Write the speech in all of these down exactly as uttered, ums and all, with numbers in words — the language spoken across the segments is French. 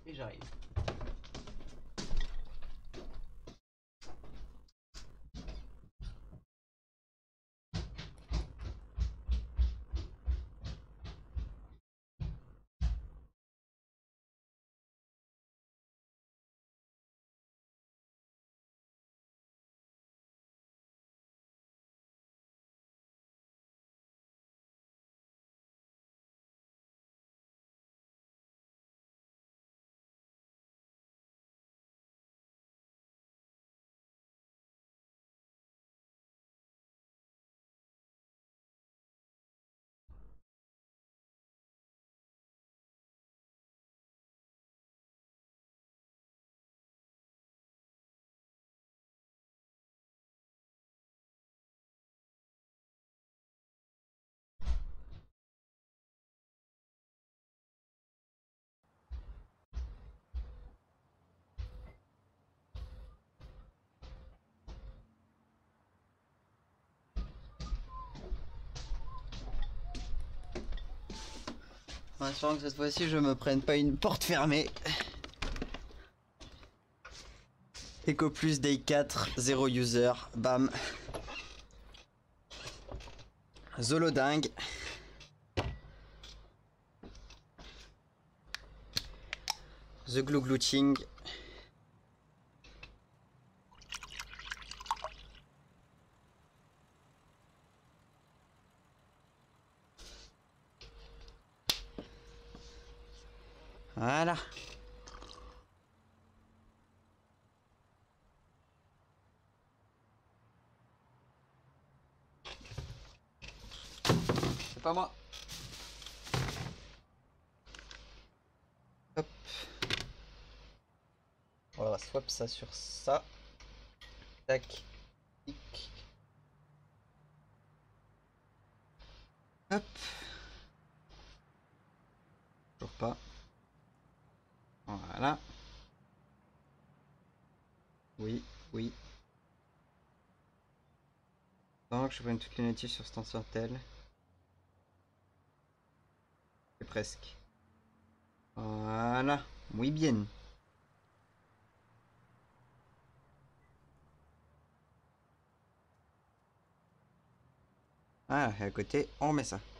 Et j'arrive. En espérant que cette fois-ci je me prenne pas une porte fermée. Eco Plus Day quatre, zéro user, bam. Zolo dingue. The Glue Gluting. Voilà. C'est pas moi. Hop. On va swap ça sur ça. Tac. Tic. Hop. Toujours pas. Voilà. Oui, oui. Donc je prenne toutes les notifs sur cet ancien tel. Et presque. Voilà. Oui bien. Ah, et à côté, on met ça.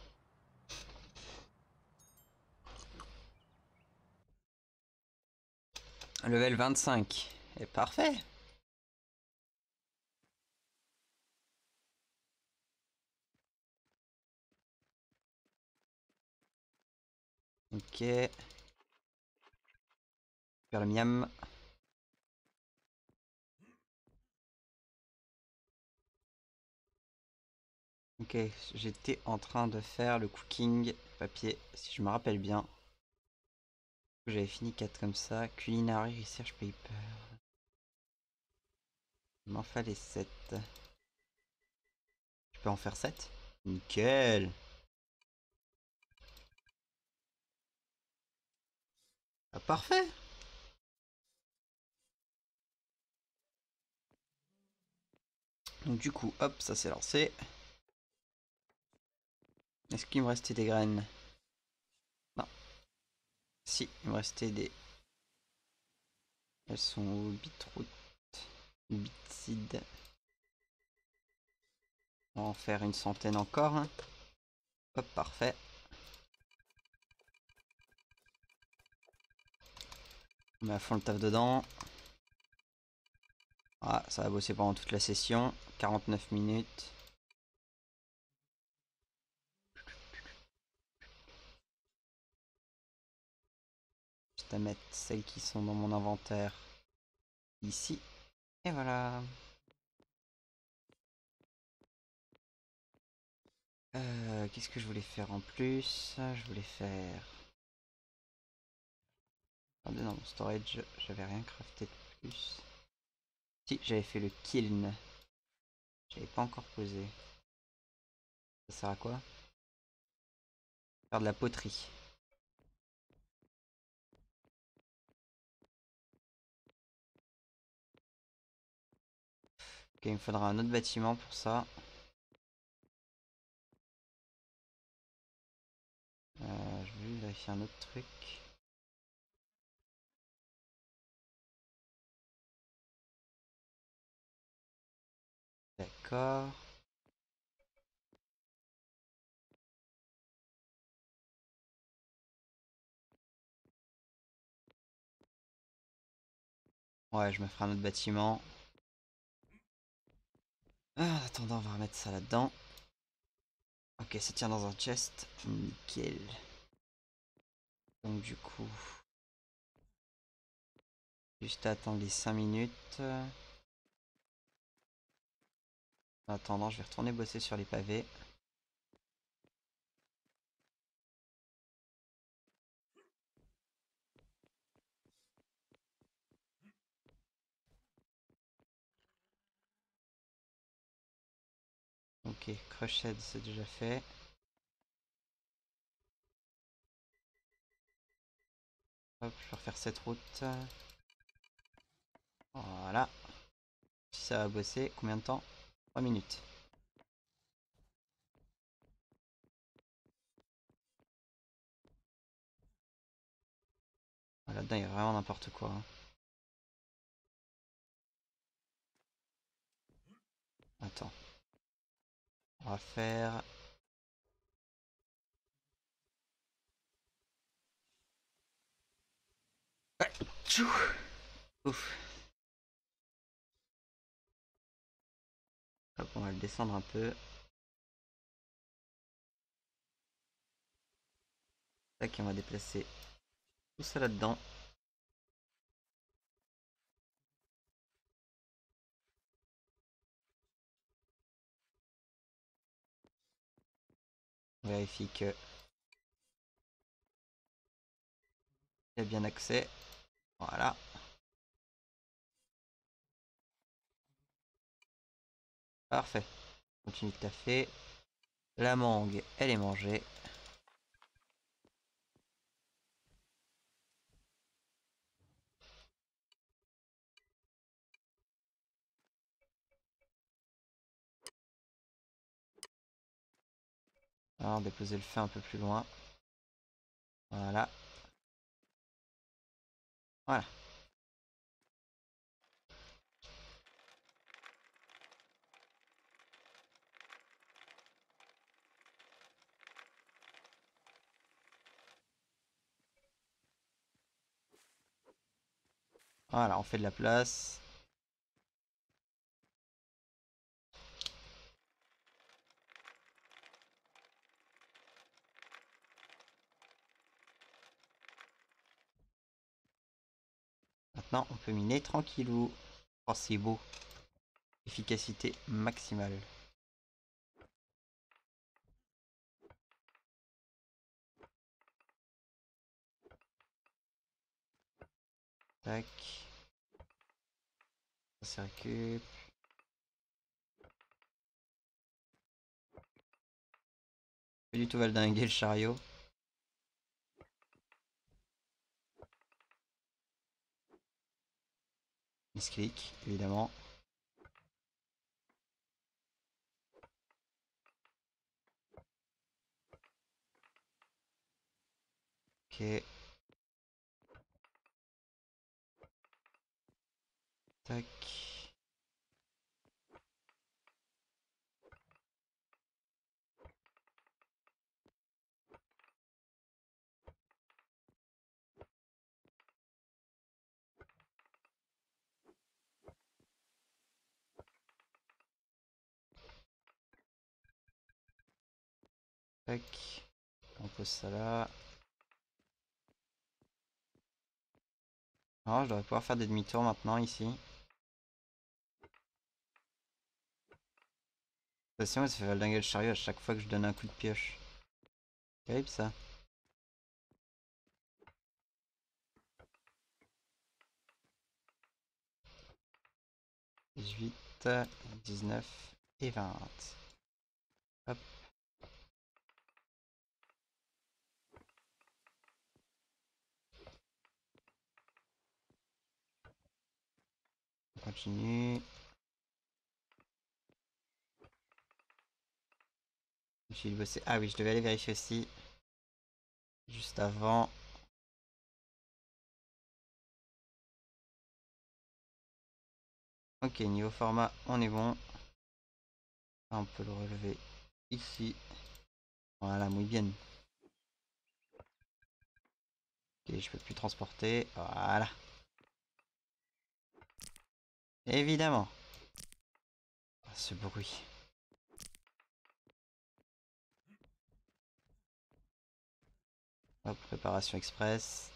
Level vingt-cinq. Et parfait. Ok. Faire le miam. Ok, j'étais en train de faire le cooking papier, si je me rappelle bien. J'avais fini quatre comme ça. Culinary Research Paper. Il m'en fallait sept. Je peux en faire sept? Nickel. Ah, parfait. Donc du coup, hop, ça s'est lancé. Est-ce qu'il me restait des graines? Non. Si, il me restait des... Elles sont au beetroot. Beetseed. On va en faire une centaine encore. Hein. Hop, parfait. On met à fond le taf dedans. Ah, ça va bosser pendant toute la session. quarante-neuf minutes. Juste à mettre celles qui sont dans mon inventaire ici. Et voilà. Euh, Qu'est-ce que je voulais faire en plus? Je voulais faire... Attendez, dans mon storage, j'avais rien crafté de plus. Si, j'avais fait le kiln. J'avais pas encore posé. Ça sert à quoi? Faire de la poterie. Ok, il me faudra un autre bâtiment pour ça. Euh, je vais vérifier un autre truc. décor. Ouais, je me ferai un autre bâtiment. Ah, en attendant, on va remettre ça là-dedans. Ok, ça tient dans un chest. Nickel. Donc du coup... Juste à attendre les cinq minutes. En attendant, je vais retourner bosser sur les pavés. Ok, crochet, c'est déjà fait. Hop, je vais refaire cette route. Voilà. Si ça va bosser, combien de temps? trois minutes. Ah, là-dedans, il y a vraiment n'importe quoi. Hein. Attends. On va faire... Ouais. Tchou. Ouf. Hop, on va le descendre un peu. Tac, on va déplacer tout ça là-dedans. On vérifie que il y a bien accès. Voilà. Parfait. Continue de taffer. La mangue, elle est mangée. Alors, déposer le feu un peu plus loin. Voilà. Voilà. Voilà, on fait de la place. Maintenant, on peut miner tranquillou. Oh, c'est beau. Efficacité maximale. Tac. Ça récup. Pas du tout valdinguer le chariot. Misclic, évidemment. Ok. Tac. Tac. On pose ça là. Alors, je devrais pouvoir faire des demi-tours maintenant ici. De toute façon, ça fait valdinguer le chariot à chaque fois que je donne un coup de pioche. Terrible ça. dix-huit, dix-neuf et vingt. Hop. On continue. Je vais bosser. Ah oui, je devais aller vérifier aussi. Juste avant. Ok, niveau format, on est bon. Là, on peut le relever ici. Voilà, muy bien. Ok, je peux plus transporter. Voilà. Évidemment. Oh, ce bruit. Hop, préparation express.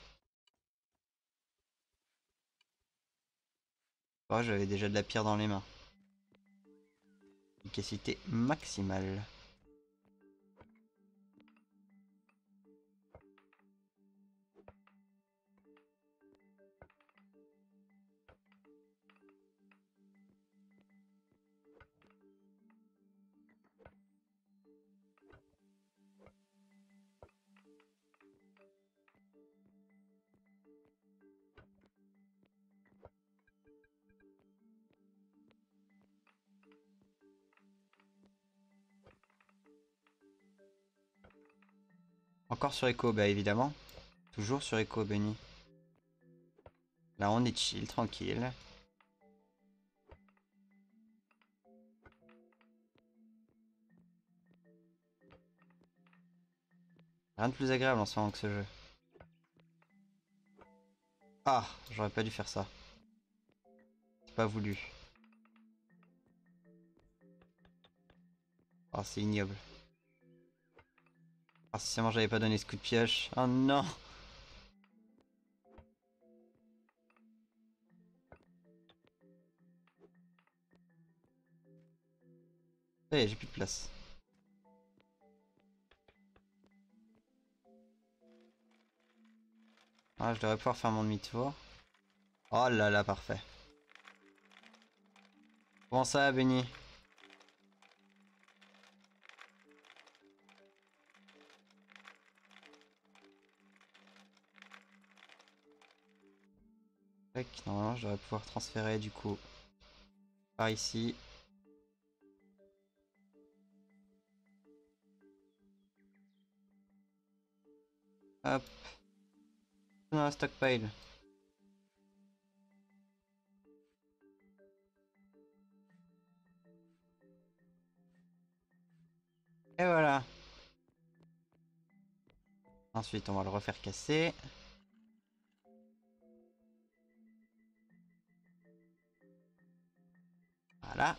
Oh, j'avais déjà de la pierre dans les mains. Efficacité maximale. Encore sur Echo, bah évidemment. Toujours sur Echo, Benny. Là, on est chill, tranquille. Rien de plus agréable en ce moment que ce jeu. Ah, j'aurais pas dû faire ça. C'est pas voulu. Oh, c'est ignoble. Ah, si seulement j'avais pas donné ce coup de pioche. Oh non! Eh, j'ai plus de place. Ah, je devrais pouvoir faire mon demi-tour. Oh là là, parfait. Comment ça, Benny? Tac, normalement, je devrais pouvoir transférer du coup par ici. Hop. Dans la stockpile. Et voilà. Ensuite, on va le refaire casser. Voilà.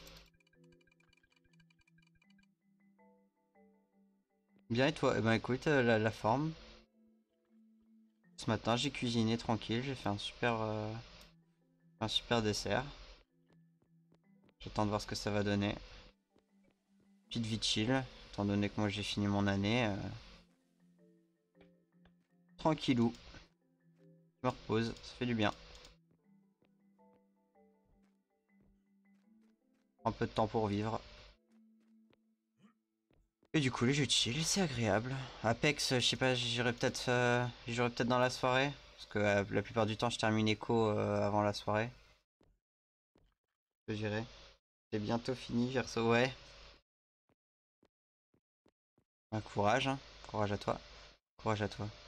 Bien, et toi? Eh ben écoute, euh, la, la forme. Ce matin, j'ai cuisiné tranquille. J'ai fait un super, euh, un super dessert. J'attends de voir ce que ça va donner. Petite vie chill, étant donné que moi j'ai fini mon année. Euh... Tranquillou. Je me repose, ça fait du bien. Un peu de temps pour vivre. Et du coup, les jeux de chill, c'est agréable. Apex, je sais pas, j'irai peut-être euh, j'irai peut-être dans la soirée. Parce que euh, la plupart du temps, je termine Echo euh, avant la soirée. Je dirais. C'est bientôt fini, Verso. Ouais. Un courage, hein. Courage à toi. Courage à toi.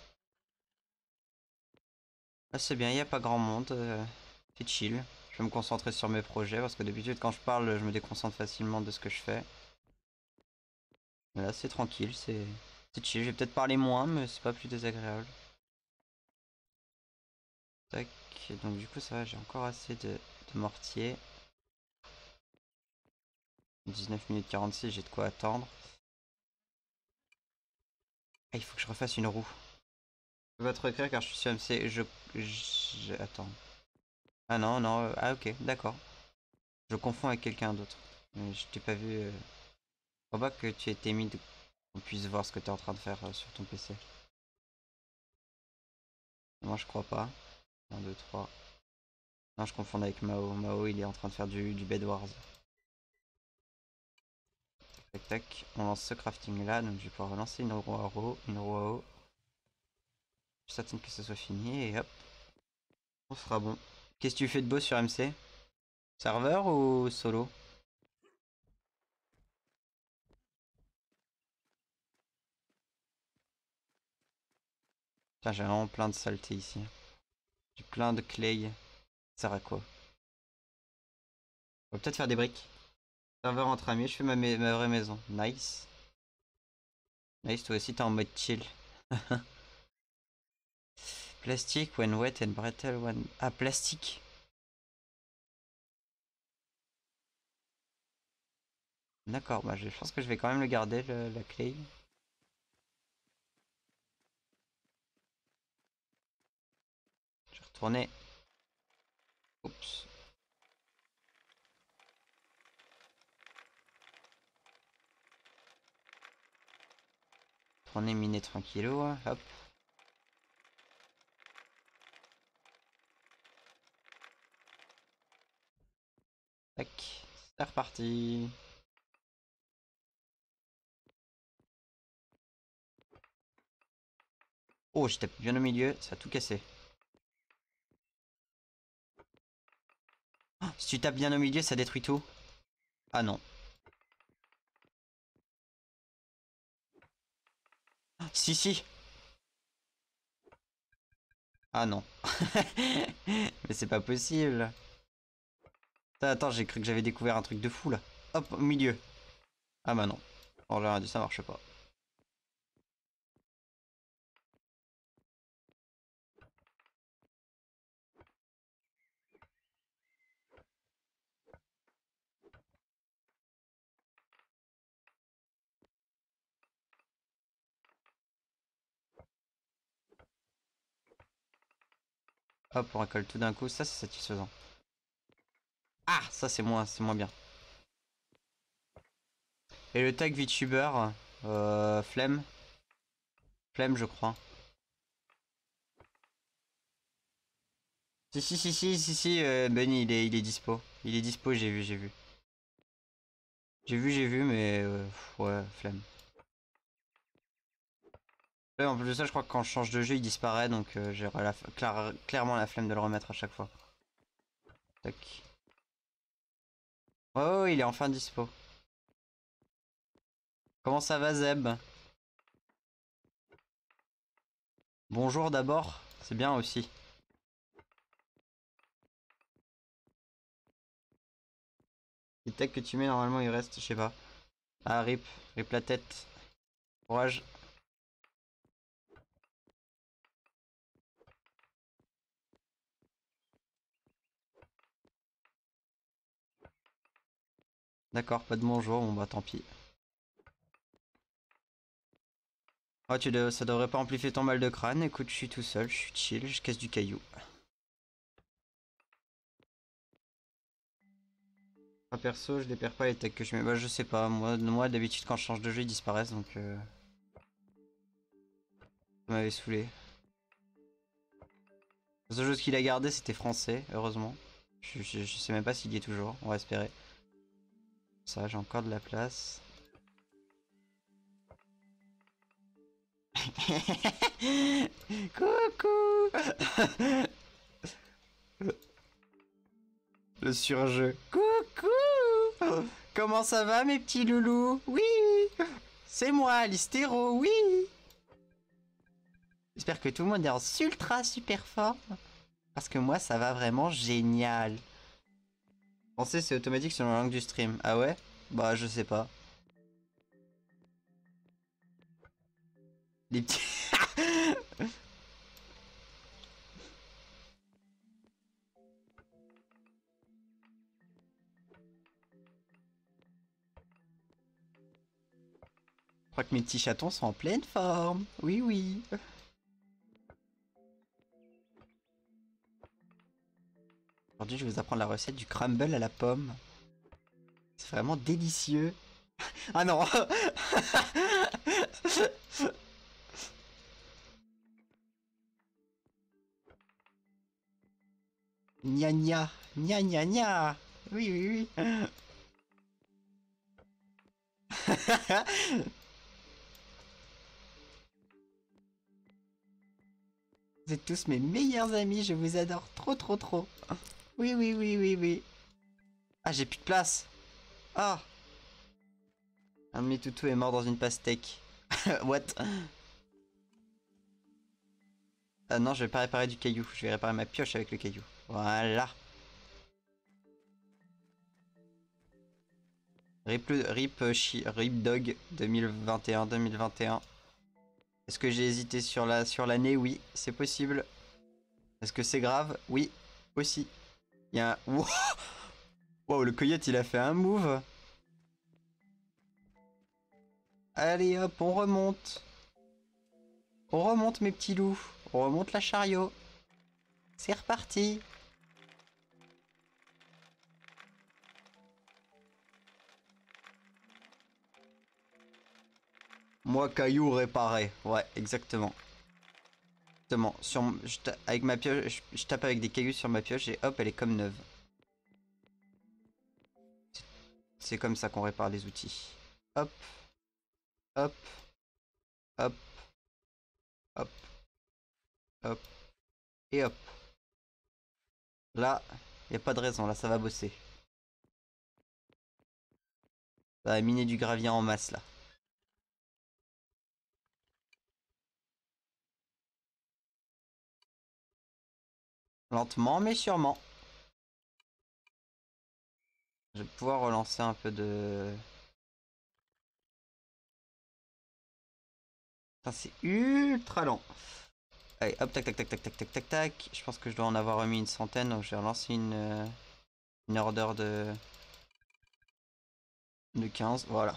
Ah, c'est bien, il n'y a pas grand monde. Euh, c'est chill. Je vais me concentrer sur mes projets parce que d'habitude, quand je parle, je me déconcentre facilement de ce que je fais. Mais là, c'est tranquille, c'est c'est chill. Je vais peut-être parler moins, mais c'est pas plus désagréable. Tac. Donc, du coup, ça va, j'ai encore assez de, de mortier. dix-neuf minutes quarante-six, j'ai de quoi attendre. Ah, il faut que je refasse une roue. Je vais te recréer car je suis sur M C. Je, je. Attends. Ah non, non. euh, Ah, ok, d'accord. Je confonds avec quelqu'un d'autre. Mais je t'ai pas vu. Euh... Faut pas que tu aies mis de... qu'on puisse voir ce que tu es en train de faire euh, sur ton P C. Moi, je crois pas. un, deux, trois. Non, je confonds avec Mao. Mao, il est en train de faire du, du Bed Wars. Tac, tac. On lance ce crafting là. Donc, je vais pouvoir relancer une roue à haut, une roue à haut. Juste attendre que ça soit fini et hop. On sera bon. Qu'est-ce que tu fais de beau sur M C? Serveur ou solo? Putain, j'ai vraiment plein de saleté ici. J'ai plein de clay. Ça sert à quoi? On va peut-être faire des briques. Serveur entre amis, je fais ma, ma vraie maison. Nice. Nice, toi aussi t'es en mode chill. Plastic when wet and brittle when... Ah, plastique. D'accord, bah je pense que je vais quand même le garder, le, la clé. Je vais retourner. Oups. Retourner miner tranquillou, hein. Hop. Tac, c'est reparti. Oh, je tape bien au milieu, ça a tout cassé. Oh, si tu tapes bien au milieu, ça détruit tout. Ah non. Oh, si, si. Ah non. Mais c'est pas possible. Attends, j'ai cru que j'avais découvert un truc de fou là. Hop, au milieu. Ah bah non. Oh là, ça marche pas. Hop, on récolte tout d'un coup, ça c'est satisfaisant. Ah, ça c'est moins, c'est moins bien. Et le tag VTuber, euh, flemme. Flemme, je crois. Si, si, si, si, si, si, euh, Bunny, il est, il est dispo. Il est dispo, j'ai vu, j'ai vu. J'ai vu, j'ai vu, mais euh, ouais, flemme. Ouais, en plus de ça, je crois que quand je change de jeu, il disparaît, donc euh, j'ai clair, clairement la flemme de le remettre à chaque fois. Tac. Oh, il est enfin dispo. Comment ça va, Zeb? Bonjour d'abord, c'est bien aussi. Les tags que tu mets, normalement, il reste, je sais pas. Ah, rip, rip la tête. Courage. D'accord, pas de bonjour, bon bah tant pis. Oh, tu de... ça devrait pas amplifier ton mal de crâne. Écoute, je suis tout seul, je suis chill, je casse du caillou. Ah, perso, je les perds pas les tags que je mets. Bah, je sais pas, moi, moi d'habitude, quand je change de jeu, ils disparaissent donc. Euh... Ça m'avait saoulé. La seule chose qu'il a gardé, c'était français, heureusement. Je, je, je sais même pas s'il y est toujours, on va espérer. Ça, j'ai encore de la place. Coucou. Le surjeu. Coucou. Comment ça va mes petits loulous? Oui. C'est moi, l'hystéro, oui. J'espère que tout le monde est en ultra super forme. Parce que moi, ça va vraiment génial. Français, c'est automatique selon la langue du stream. Ah ouais? Bah, je sais pas. Les petits... Je crois que mes petits chatons sont en pleine forme. Oui, oui. Aujourd'hui, je vais vous apprendre la recette du crumble à la pomme. C'est vraiment délicieux. Ah non. Gna gna. Gna gna gna. Oui, oui, oui. Vous êtes tous mes meilleurs amis, je vous adore trop trop trop. Oui, oui, oui, oui, oui. Ah, j'ai plus de place. Ah. Un de mes toutous est mort dans une pastèque. What? Ah non, je vais pas réparer du caillou. Je vais réparer ma pioche avec le caillou. Voilà. Rip, rip, rip Dog deux mille vingt et un deux mille vingt et un. Est-ce que j'ai hésité sur la sur l'année? Oui, c'est possible. Est-ce que c'est grave? Oui, aussi. Il y a un... Wow, wow, le coyote il a fait un move. Allez hop, on remonte. On remonte mes petits loups. On remonte la chariot. C'est reparti. Moi, caillou réparé. Ouais, exactement. Exactement. Sur, je avec ma pioche, je, je tape avec des cailloux sur ma pioche et hop, elle est comme neuve. C'est comme ça qu'on répare les outils. Hop, hop, hop, hop, hop, et hop. Là, y a pas de raison, là ça va bosser. Ça va miner du gravier en masse là. Lentement mais sûrement. Je vais pouvoir relancer un peu de... Putain, c'est ultra lent. Allez, hop, tac, tac, tac, tac, tac, tac, tac, tac. Je pense que je dois en avoir remis une centaine, donc je vais relancer une, euh, une order de... de quinze, voilà.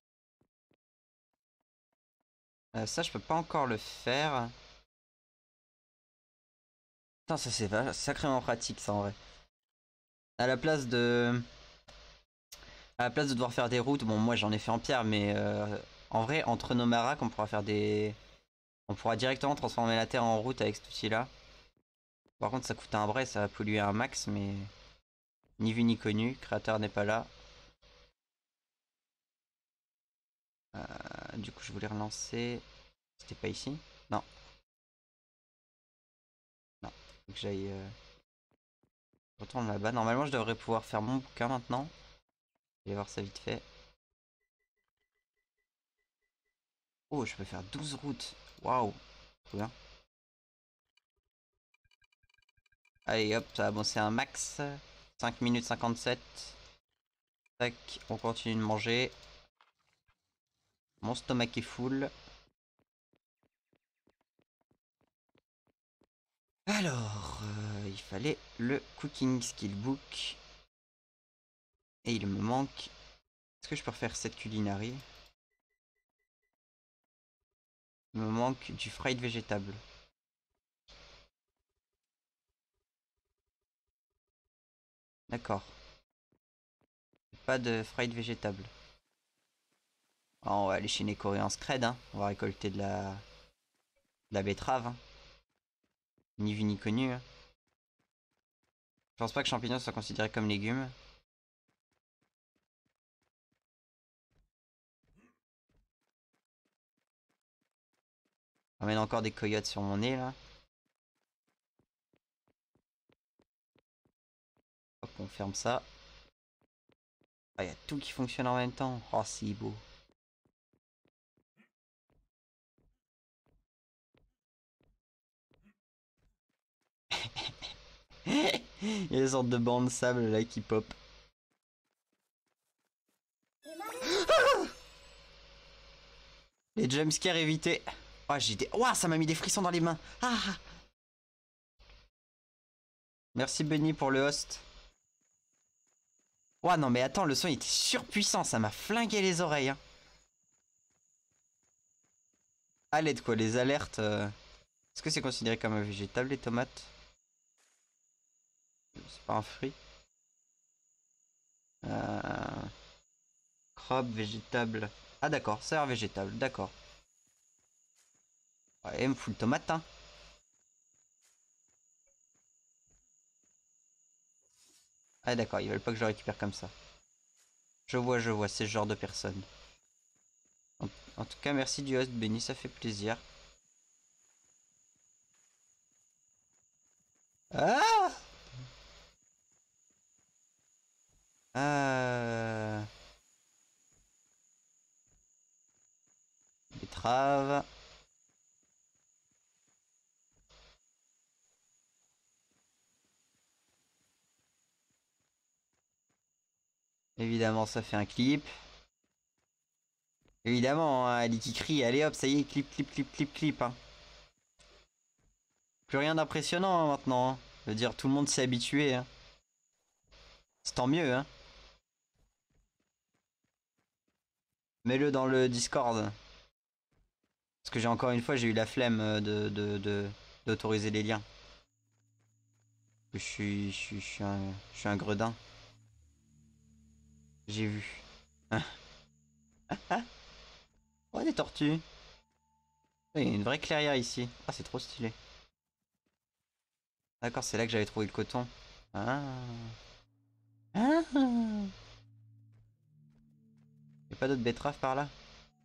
Euh, ça, je peux pas encore le faire. Putain, ça c'est sacrément pratique, ça, en vrai. À la place de... À la place de devoir faire des routes, bon, moi j'en ai fait en pierre, mais euh, en vrai, entre nos maracs, on pourra faire des... On pourra directement transformer la terre en route avec cet outil-là. Par contre, ça coûte un bras, ça va polluer un max, mais... Ni vu ni connu, créateur n'est pas là. Euh, du coup, je voulais relancer... C'était pas ici? Non. Non. Faut que j'aille... Euh... Retourne là-bas. Normalement, je devrais pouvoir faire mon bouquin maintenant. Je vais voir ça vite fait. Oh, je peux faire douze routes. Waouh. Trop bien. Allez, hop, ça a avancé un max. cinq minutes cinquante-sept. Tac, on continue de manger. Mon stomac est full. Alors, euh, il fallait le cooking skill book. Et il me manque... Est-ce que je peux refaire cette culinary? Il me manque du fried végétable. D'accord. Pas de fried végétable. Ah, on va aller chez les Coréens scred, hein. On va récolter de la, de la betterave. Hein. Ni vu ni connu. Hein. Je pense pas que champignons soient considérés comme légumes. On ramène encore des coyotes sur mon nez là. Hop, on ferme ça. Ah, y a tout qui fonctionne en même temps. Oh, c'est beau. Il y a des sortes de bancs de sable là qui pop. Les jumpscares évités. Oh, j'ai des... Ouah, ça m'a mis des frissons dans les mains. Ah. Merci Benny pour le host. Ouah, non mais attends, le son il était surpuissant. Ça m'a flingué les oreilles. Hein. À l'aide quoi, les alertes. Euh... Est-ce que c'est considéré comme un végétable les tomates? C'est pas un fruit. Euh... Crabe, végétable. Ah d'accord, ça a l'air végétable, d'accord. Ouais, il me fout le tomate, hein. Ah d'accord, ils veulent pas que je le récupère comme ça. Je vois, je vois, c'est ce genre de personne. En, en tout cas, merci du host, Benny, ça fait plaisir. Ah euh... Betterave. Évidemment, ça fait un clip. Évidemment, hein, Ali qui crie, allez hop, ça y est, clip, clip, clip, clip, clip. Hein. Plus rien d'impressionnant hein, maintenant. Hein. Je veux dire, tout le monde s'est habitué. Hein. C'est tant mieux, hein. Mets-le dans le Discord. Parce que j'ai encore une fois, j'ai eu la flemme de, de, de, d'autoriser les liens. Je suis, je suis, je suis un, je suis un gredin. J'ai vu. Oh, des tortues. Il y a une vraie clairière ici. Ah, c'est trop stylé. D'accord, c'est là que j'avais trouvé le coton. Ah. Ah. Y'a pas d'autres betteraves par là?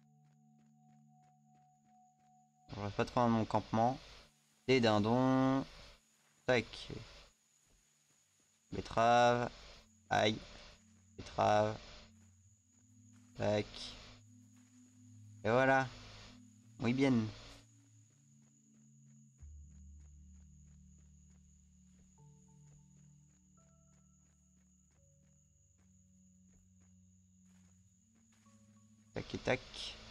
Je reste pas trop dans mon campement. Des dindons. Tac. Betterave. Aïe. Betterave. Tac. Et voilà. Oui bien. Tac et tac.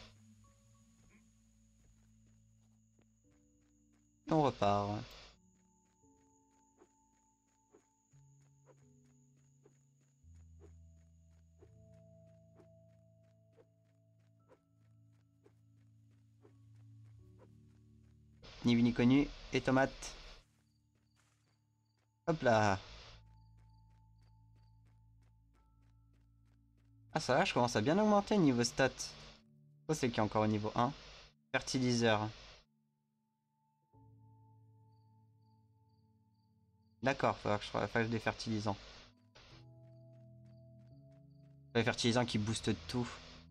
Et on repart. Ni vu ni connu. Et tomates. Hop là. Ah ça va, je commence à bien augmenter niveau stats. Ça c'est qui est encore au niveau un. Fertiliseur. D'accord, faut que je fasse des fertilisants. Les fertilisants qui boostent tout.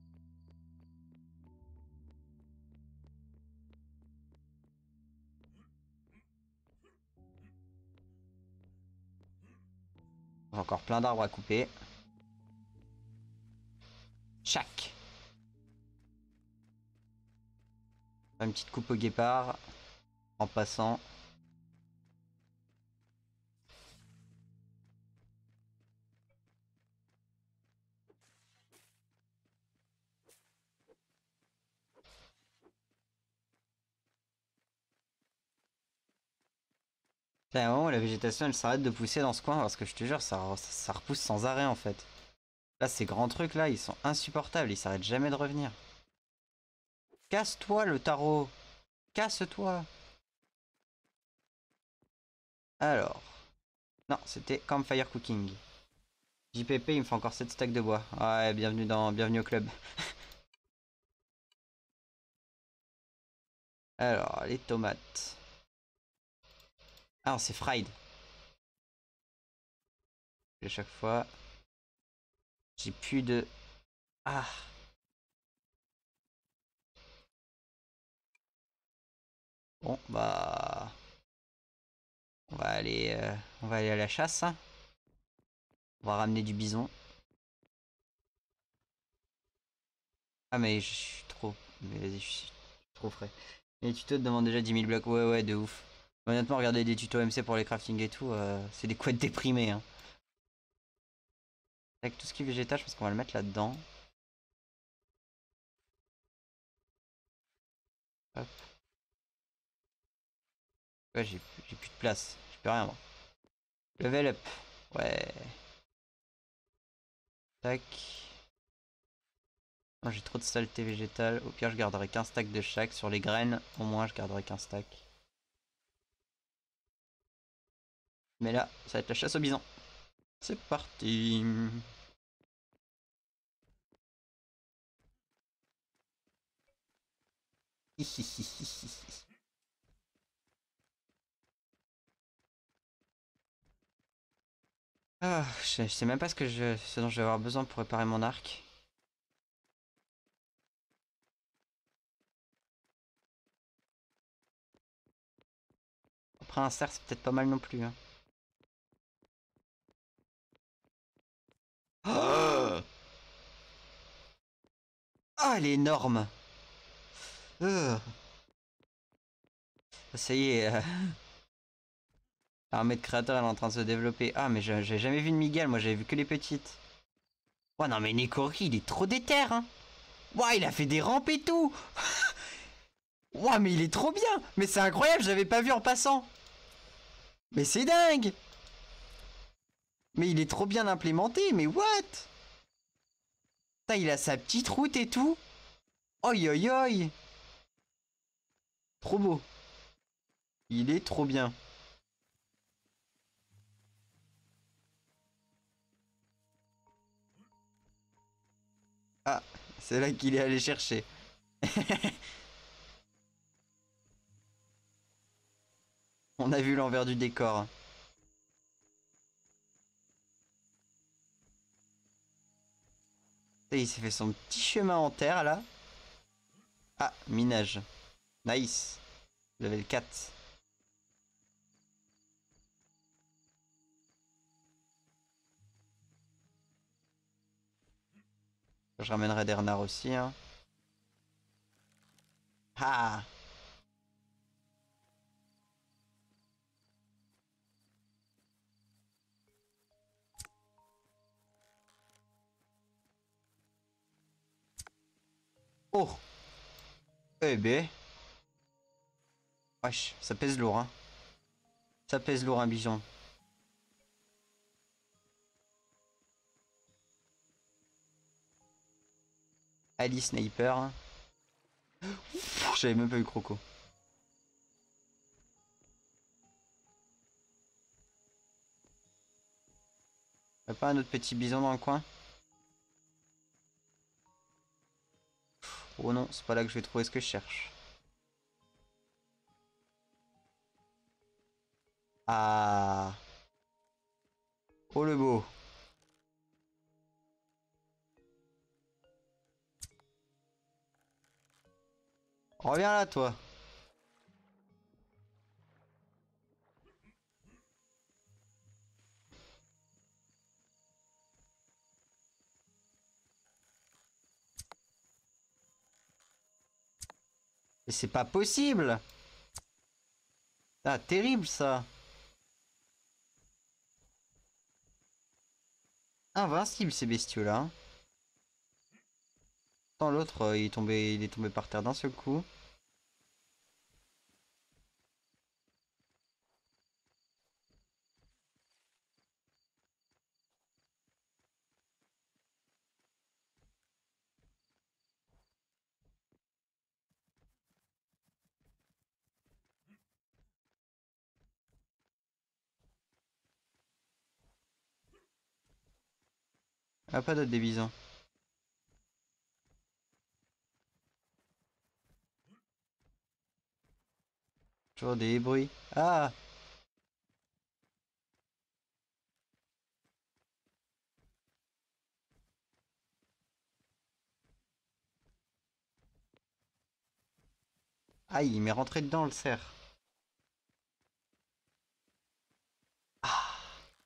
J'ai encore plein d'arbres à couper. Chac. Une petite coupe au guépard. En passant. À un moment, la végétation elle s'arrête de pousser dans ce coin parce que je te jure, ça, ça, ça repousse sans arrêt en fait. Là, ces grands trucs là, ils sont insupportables, ils s'arrêtent jamais de revenir. Casse-toi le tarot. Casse-toi. Alors. Non, c'était Campfire Cooking. J P P, il me faut encore sept stacks de bois. Ouais, bienvenue, dans... bienvenue au club. Alors, les tomates. Ah non, c'est fried. À chaque fois. J'ai plus de... Ah. Bon, bah... On va aller, euh... on va aller à la chasse. Hein. On va ramener du bison. Ah mais je suis trop... Mais vas-y, je suis trop frais. Les tutos te demandent déjà dix mille blocs. Ouais, ouais, de ouf. Honnêtement, regarder des tutos M C pour les crafting et tout, euh, c'est des couettes déprimés. Hein. Avec tout ce qui est végétal, je pense qu'on va le mettre là-dedans. Hop. Ouais, j'ai plus de place. J'ai plus rien, moi. Level up. Ouais. Tac. J'ai trop de saleté végétale. Au pire, je garderai qu'un stack de chaque. Sur les graines, au moins, je garderai qu'un stack. Mais là, ça va être la chasse au bison. C'est parti. Ah, je, je sais même pas ce, que je, ce dont je vais avoir besoin pour réparer mon arc. Après un cerf, c'est peut-être pas mal non plus. Hein. Oh ah, elle est énorme. Euh. Ça y est. Euh... L'armée de créateurs elle est en train de se développer. Ah mais j'ai jamais vu de migale, moi j'avais vu que les petites. Oh non mais Nekori il est trop déter hein. Ouah il a fait des rampes et tout. Ouah mais il est trop bien. Mais c'est incroyable, j'avais pas vu en passant. Mais c'est dingue. Mais il est trop bien implémenté, mais what? Putain, il a sa petite route et tout. Oi oi oi. Trop beau. Il est trop bien. Ah, c'est là qu'il est allé chercher. On a vu l'envers du décor. Il s'est fait son petit chemin en terre là. Ah, minage. Nice. Level quatre. Je ramènerai des renards aussi. Hein. Ah. Oh. Eh ben. Wesh, ça pèse lourd hein. Ça pèse lourd un bison. Ali Sniper. J'avais même pas eu Croco. Y'a pas un autre petit bison dans le coin? Oh non, c'est pas là que je vais trouver ce que je cherche. Ah. Oh le beau. Reviens là toi. Mais c'est pas possible. Ah, terrible ça. Invincible ces bestiaux là. Tant l'autre, euh, il est tombé, il est tombé par terre d'un seul coup. Ah, pas d'autres des bisons. Toujours des bruits. Ah. Aïe, il m'est rentré dedans le cerf. Ah.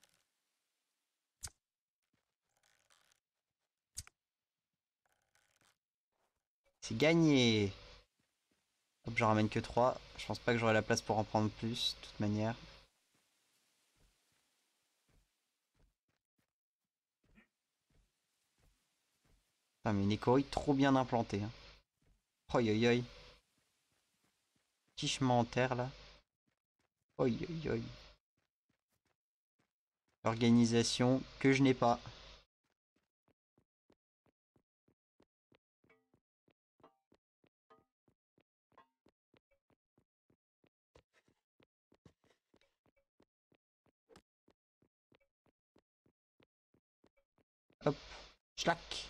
C'est gagné. Hop, j'en ramène que trois. Je pense pas que j'aurai la place pour en prendre plus, de toute manière. Ah, mais une écorille trop bien implantée. Hein. Oi oi oi. Petit chemin en terre là. Oi oi oi. Organisation que je n'ai pas. Hop. Schlack.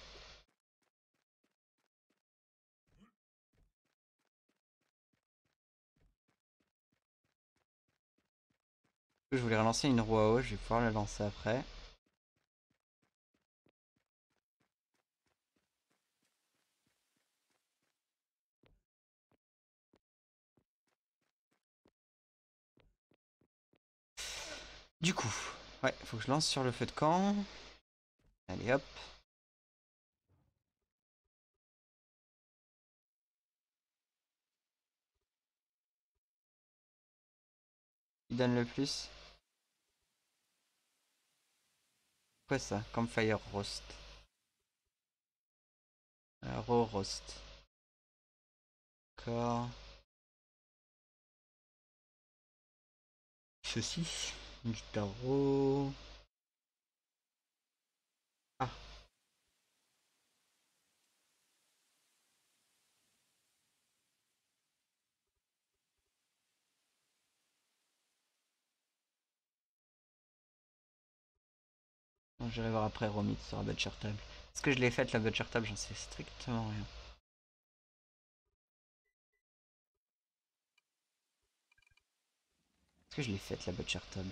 Je voulais relancer une roue à eau, je vais pouvoir la lancer après. Du coup, ouais, faut que je lance sur le feu de camp. Allez hop. Il donne le plus. Quoi ça? Campfire roast. Raw roast. D'accord. Ceci. Du tarot. Ah. Bon, j'irai voir après Romit sur la Butcher Table. Est-ce que je l'ai faite la Butcher Table? J'en sais strictement rien. Est-ce que je l'ai faite la Butcher Table?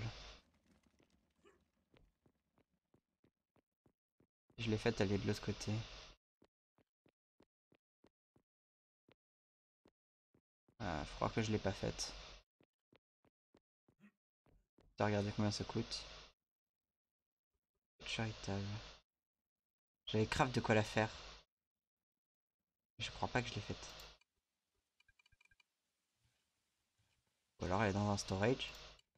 Je l'ai faite, elle est de l'autre côté. Ah, faut croire que je l'ai pas faite. Tu as regardé combien ça coûte. Charitable. J'avais grave de quoi la faire. Je crois pas que je l'ai faite. Ou alors elle est dans un storage.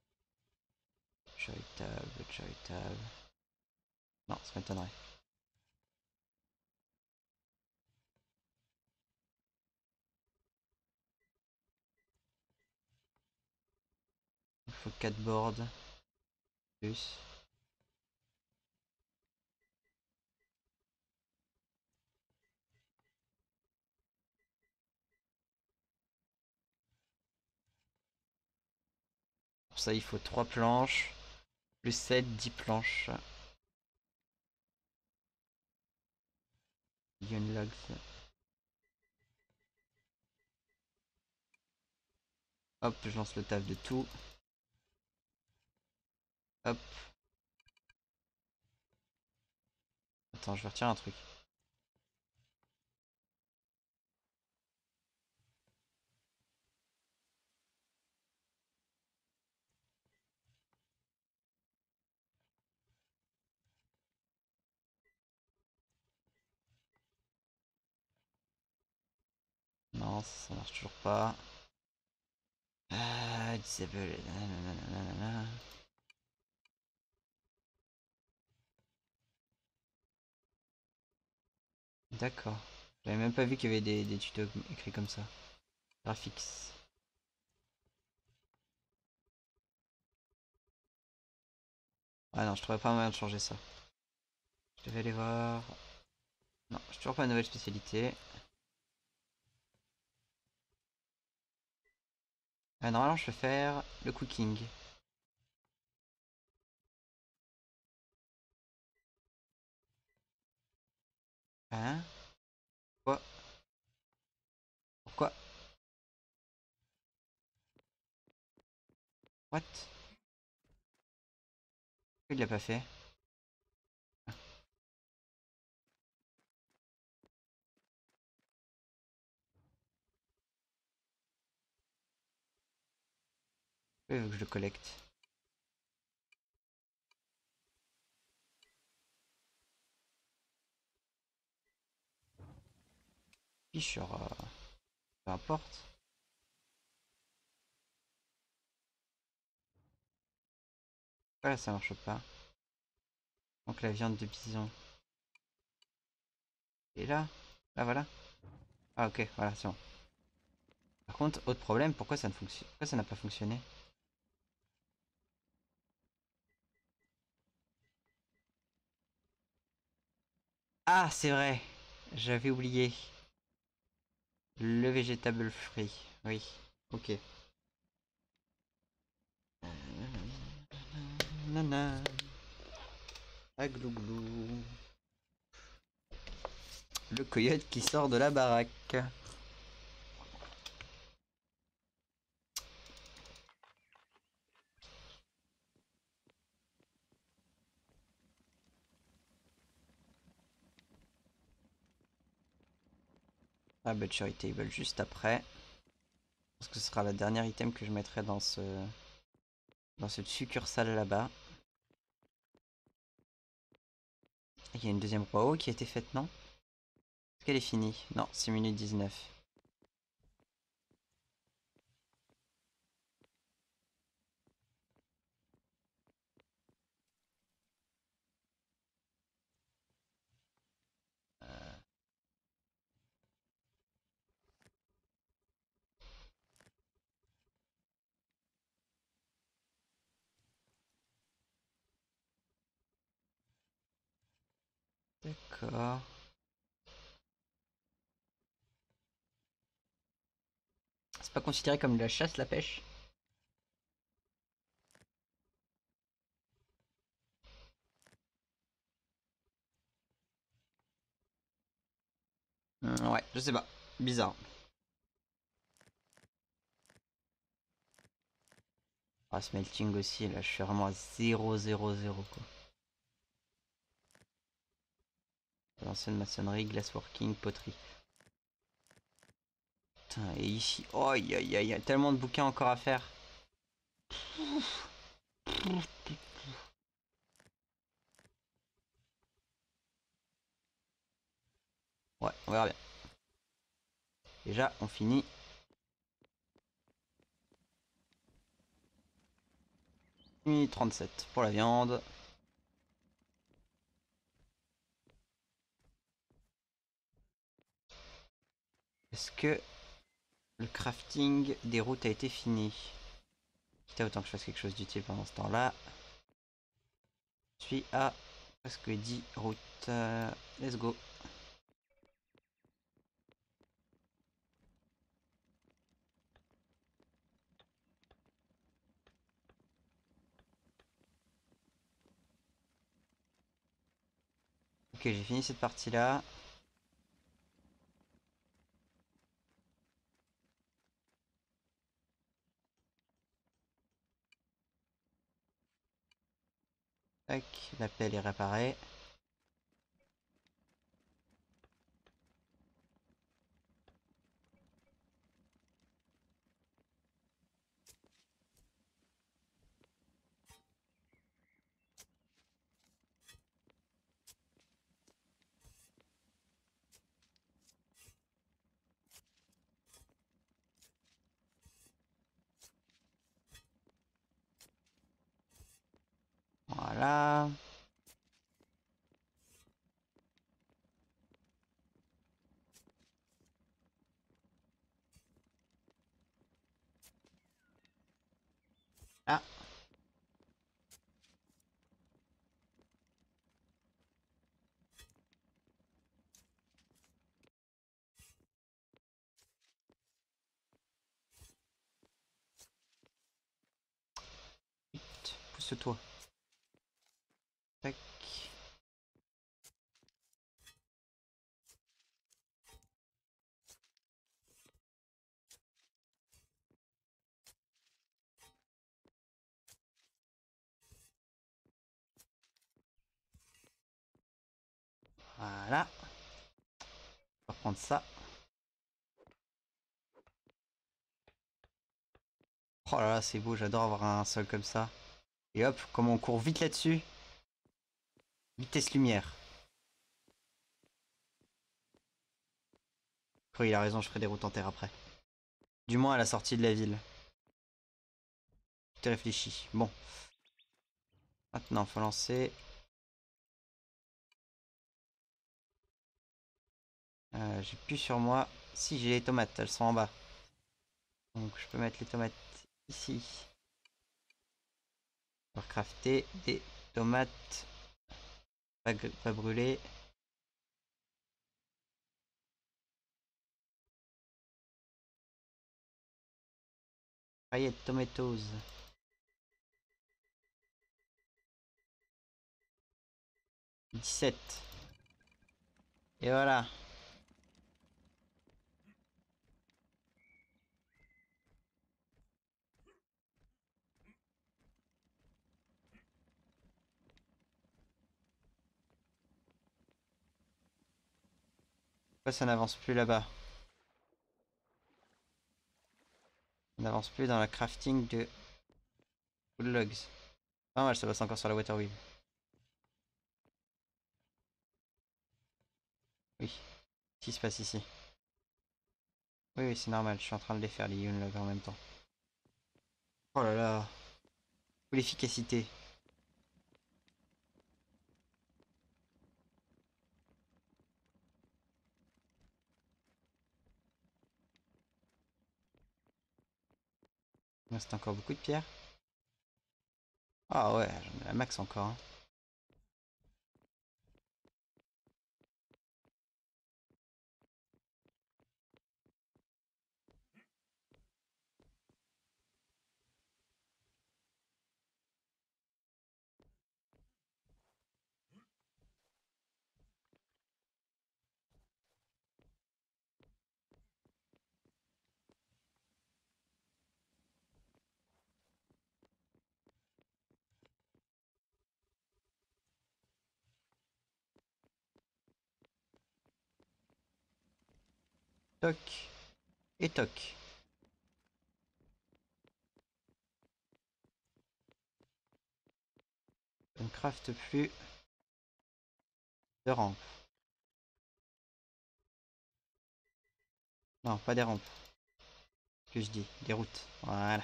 Charitable, charitable. Non, ça m'étonnerait. Il faut quatre boards. Plus. Pour ça, il faut trois planches. Plus sept, dix planches. Ion logs. Hop, je lance le taf de tout. Hop. Attends, je vais retirer un truc. Non, ça, ça marche toujours pas. Ah, disable. Nanana. D'accord. J'avais même pas vu qu'il y avait des, des tutos écrits comme ça. Graphics. Ah non, je trouvais pas moyen de changer ça. Je devais aller voir. Non, j'ai toujours pas de nouvelle spécialité. Ah, normalement, je peux faire le cooking. Hein? Quoi? Pourquoi? What? Pourquoi il l'a pas fait? Pourquoi il veut que je le collecte? Fisher, euh, peu importe. Voilà, ça marche pas. Donc la viande de bison. Et là? Là, voilà. Ah, ok, voilà, c'est bon. Par contre, autre problème, pourquoi ça ne fonctionne, pourquoi ça n'a pas fonctionné? Ah, c'est vrai. J'avais oublié. Le végétable free. Oui. Ok. Nana. Aglouglou. Le coyote qui sort de la baraque. Ah, Butchery Table juste après. Parce que ce sera la dernière item que je mettrai dans ce dans cette succursale là-bas. Il y a une deuxième row qui a été faite, non? Est-ce qu'elle est finie? Non, six minutes dix-neuf. D'accord. C'est pas considéré comme de la chasse, la pêche? Hum, ouais, je sais pas. Bizarre. Ah, smelting aussi, là, je suis vraiment à zéro zéro zéro quoi. L'ancienne maçonnerie, glassworking, poterie. Putain, et ici, oh, il y, a, y a tellement de bouquins encore à faire. Ouais, on verra bien. Déjà, on finit. Minute trente-sept pour la viande. Est-ce que le crafting des routes a été fini? Putain, autant que je fasse quelque chose d'utile pendant ce temps-là. Je suis à presque dix routes. Euh, let's go. Ok, j'ai fini cette partie-là. Tac, la pelle est réparée. Voilà. Ah, vite, pousse-toi. Tac. Voilà. On va reprendre ça. Oh là là, c'est beau, j'adore avoir un sol comme ça. Et hop, comment on court vite là-dessus. Vitesse lumière. Oui, il a raison, je ferai des routes en terre après. Du moins à la sortie de la ville. Tout est réfléchi. Bon. Maintenant, faut lancer. Euh, j'ai plus sur moi. Si, j'ai les tomates, elles sont en bas. Donc je peux mettre les tomates ici. Pour crafter des tomates pas, pas brûlées. Fried tomatoes. dix-sept. Et voilà. Pourquoi ça n'avance plus là-bas? On n'avance plus dans la crafting de wood logs. Pas mal, ça passe encore sur la water wheel. Oui. Qu'est-ce qui se passe ici? Oui, oui, c'est normal, je suis en train de les faire, les Yunlog en même temps. Oh là là. Ou l'efficacité. Il reste encore beaucoup de pierres. Ah ouais, j'en ai la max encore. Hein. Toc. Et toc. Je ne crafte plus de rampe. Non, pas des rampes. Que je dis, des routes. Voilà.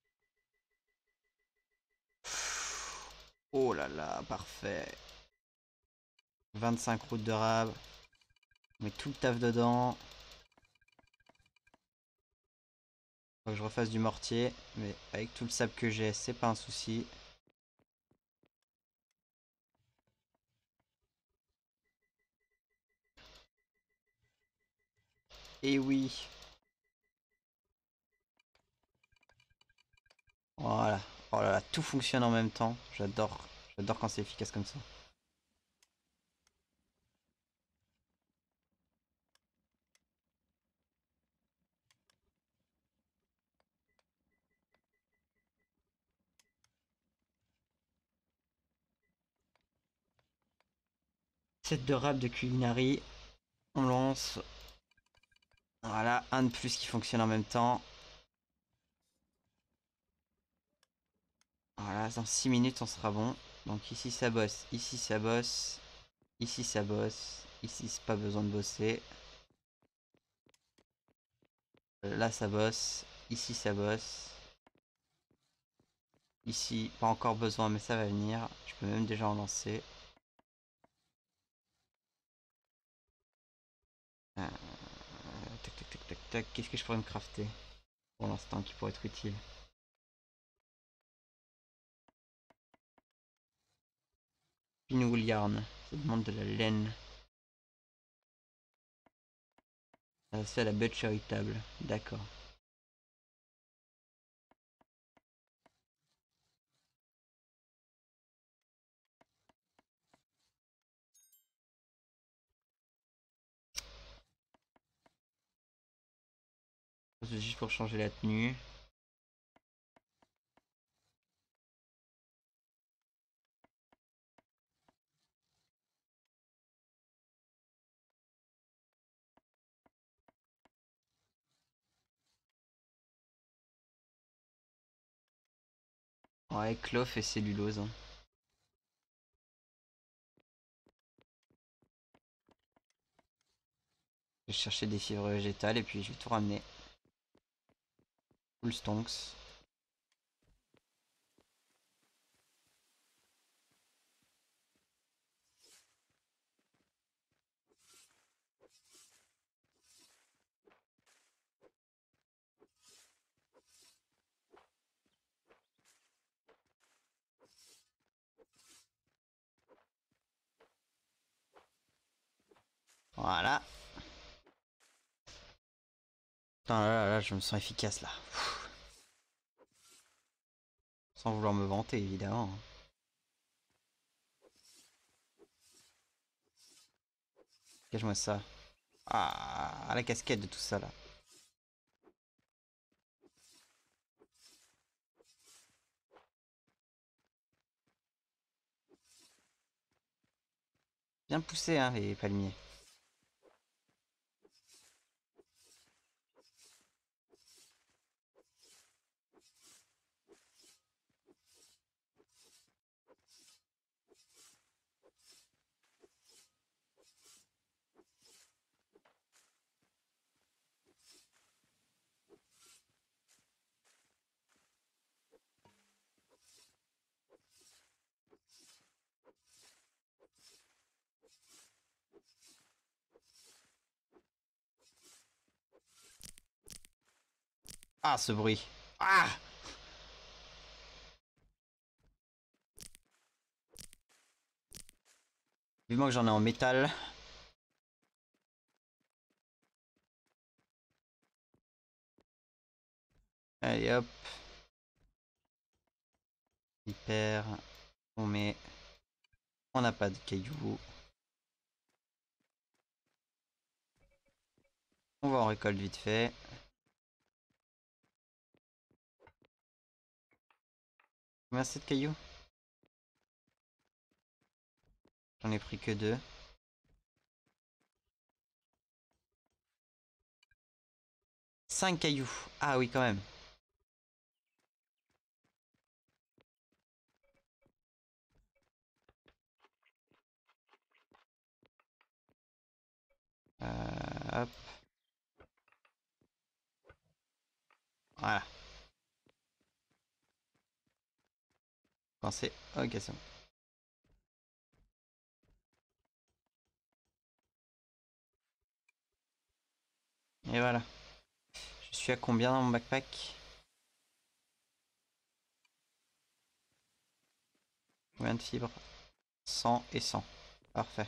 Oh là là, parfait. vingt-cinq routes de rab. On met tout le taf dedans. Faut que je refasse du mortier. Mais avec tout le sable que j'ai, c'est pas un souci. Et oui. Voilà. Oh là là, tout fonctionne en même temps. J'adore. J'adore quand c'est efficace comme ça. Set de rab de culinary. On lance. Voilà, un de plus qui fonctionne en même temps. Voilà, dans six minutes on sera bon. Donc ici ça bosse, ici ça bosse, ici ça bosse, ici c'est pas besoin de bosser. Là ça bosse, ici ça bosse. Ici pas encore besoin mais ça va venir. Je peux même déjà en lancer. Euh, tac tac tac tac tac, qu'est-ce que je pourrais me crafter pour l'instant qui pourrait être utile? Pinwool yarn, ça demande de la laine. Ça se fait à la butchery table, d'accord. C'est juste pour changer la tenue. Ouais, cloth et cellulose. Hein. Je vais chercher des fibres végétales et puis je vais tout ramener. Full stonks. Voilà. Putain, là, là, là, je me sens efficace là. Sans vouloir me vanter, évidemment. Cache-moi ça. Ah, la casquette de tout ça là. Bien poussé, hein, les palmiers. Ah, ce bruit. Ah! Vivement que j'en ai en métal. Allez hop. Hyper. On met. On n'a pas de cailloux. On va en récolte vite fait. Combien c'est de cailloux? J'en ai pris que deux. cinq cailloux. Ah oui, quand même. Euh, hop. Voilà. Pensez. Ok, c'est bon. Et voilà. Je suis à combien dans mon backpack? Combien de fibres? cent et cent. Parfait.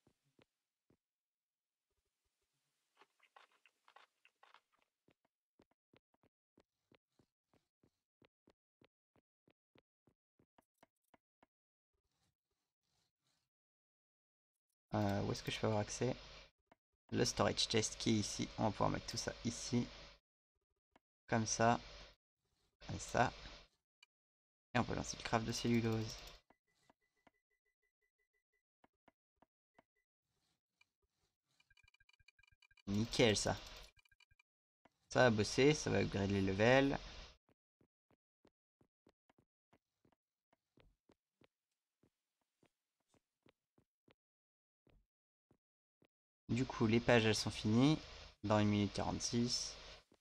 Euh, où est-ce que je peux avoir accès? Le storage chest qui est ici. On va pouvoir mettre tout ça ici. Comme ça. Comme ça. Et on peut lancer le craft de cellulose. Nickel ça. Ça va bosser, ça va upgrade les levels. Du coup, les pages elles sont finies. Dans une minute quarante-six.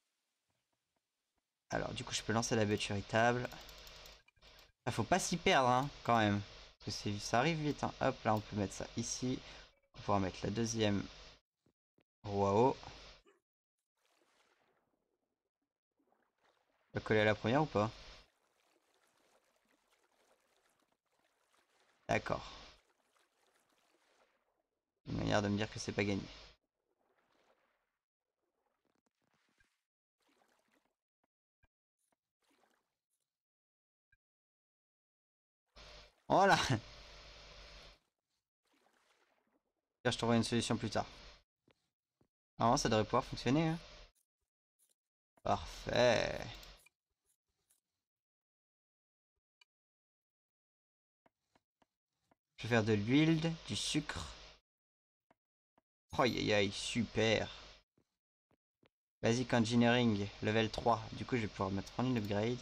Alors, du coup, je peux lancer la butchery table. Ah, faut pas s'y perdre, hein, quand même. Parce que ça arrive vite, hein. Hop, là, on peut mettre ça ici. On va pouvoir mettre la deuxième roue à eau. Va coller à la première ou pas? D'accord. Une manière de me dire que c'est pas gagné. Voilà. Je trouverai une solution plus tard. Normalement, ça devrait pouvoir fonctionner, hein. Parfait. Je vais faire de l'huile, du sucre. Oh, aïe aïe aïe, super. Basic Engineering, level trois. Du coup, je vais pouvoir mettre en une upgrade.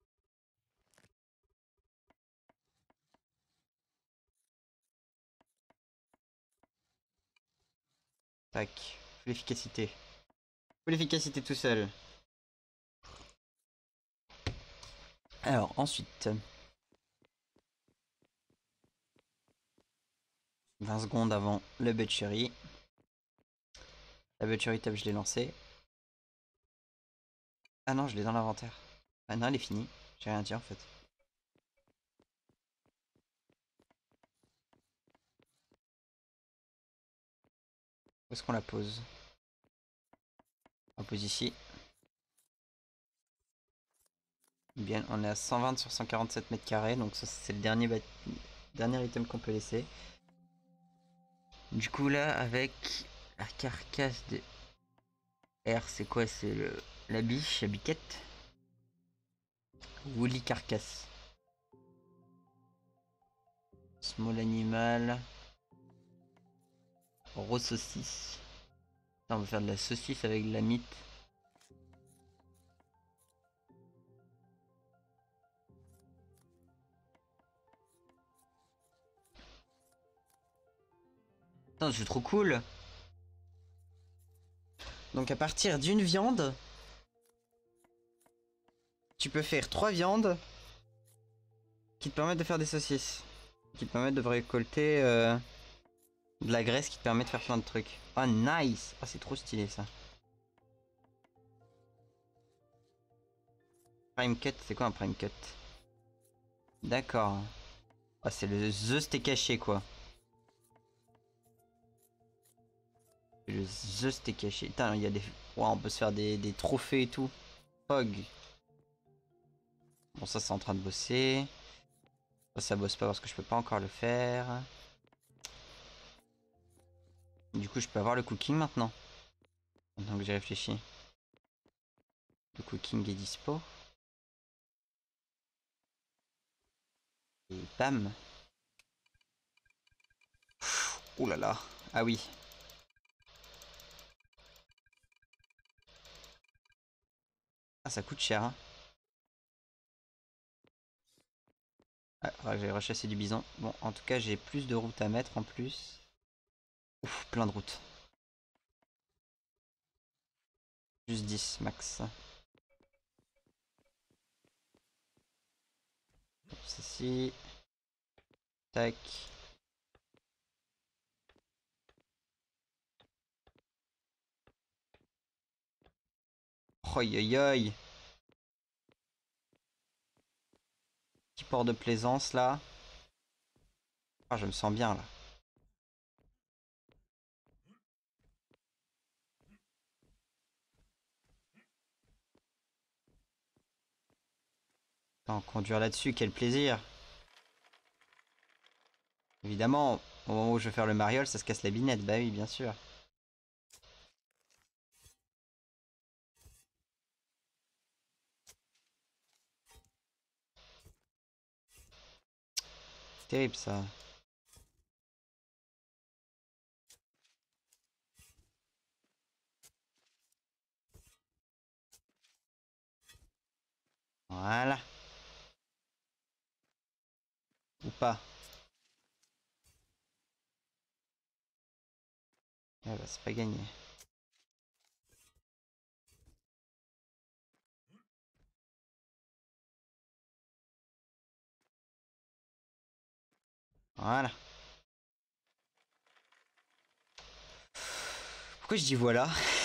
Tac. Full efficacité. Full efficacité tout seul. Alors, ensuite. vingt secondes avant le butchery. La butchery tab, je l'ai lancée. Ah non, je l'ai dans l'inventaire. Ah non, elle est finie. J'ai rien dit en fait. Où est-ce qu'on la pose? On la pose ici. Bien, on est à cent vingt sur cent quarante-sept mètres carrés, donc ça c'est le dernier, dernier item qu'on peut laisser. Du coup là, avec la carcasse de R, c'est quoi? C'est le la biche, la biquette. Woolly carcasse. Small animal. Raw saucisse. On va faire de la saucisse avec de la mythe. C'est trop cool. Donc à partir d'une viande, tu peux faire trois viandes qui te permettent de faire des saucisses. Qui te permettent de récolter euh, de la graisse qui te permet de faire plein de trucs. Oh nice. Oh c'est trop stylé ça. Prime cut, c'est quoi un prime cut? D'accord. Oh, c'est le The Steak caché quoi. Le The Steak caché. Putain, il y a des... Wow, on peut se faire des, des trophées et tout. Pog. Bon, ça, c'est en train de bosser. Ça, ça bosse pas parce que je peux pas encore le faire. Du coup, je peux avoir le cooking maintenant. Maintenant que j'ai réfléchi. Le cooking est dispo. Et bam. Ouh là là. Ah oui. Ah, ça coûte cher, hein. Ah, faudra que j'aille rechasser du bison. Bon, en tout cas, j'ai plus de routes à mettre en plus. Ouf, plein de routes. Juste dix max. Ceci. Tac. Oi, oi, oi. Petit port de plaisance là. Ah, je me sens bien là. Attends, conduire là-dessus, quel plaisir. Évidemment, au moment où je vais faire le mariole, ça se casse la binette. Bah oui, bien sûr. Terrible ça. Voilà. Ou pas. Eh bah, c'est pas gagné. Voilà. Pourquoi je dis voilà?